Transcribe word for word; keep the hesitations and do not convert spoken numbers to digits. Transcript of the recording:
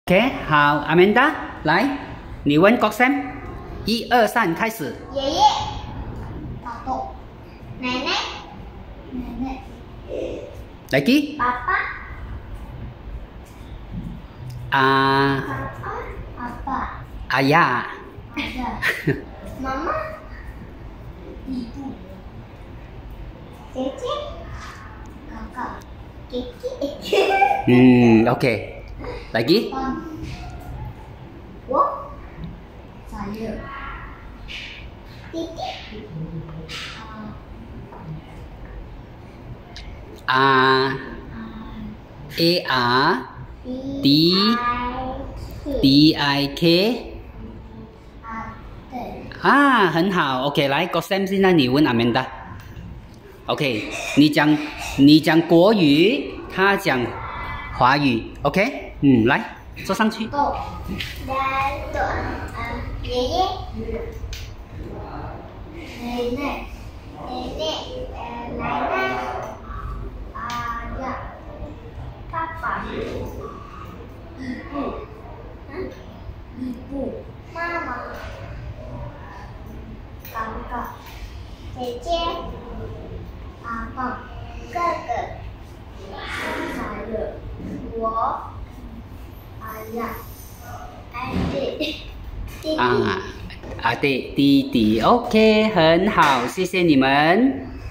OK， 好，阿曼达，来，你问郭生，一二三，开始。 爷爷，老豆，奶奶，奶奶， Lagi， 爸爸， 啊， 爸爸，阿爸， ayah， ada， 妈妈， ibu， 姐姐， kakak, kekek. Hmm, OK. Lagi? Wo, saya, titik, A, A R, D, D I K. 啊，对， 啊，很好 ，OK， 来 g o Sam， 现在你问阿曼达 ，OK， 你讲你讲国语，他讲华语 ，OK， 嗯，来坐上去。 豆，dan tu, um, 爷爷，奶奶，奶奶，呃，奶奶，啊呀，爸爸，姨父，嗯，姨父，妈妈。哥哥、姐姐、阿爸、哥哥、saya、我、ayah、adik、弟弟。 啊，阿弟弟弟 ，OK， 很好，谢谢你们。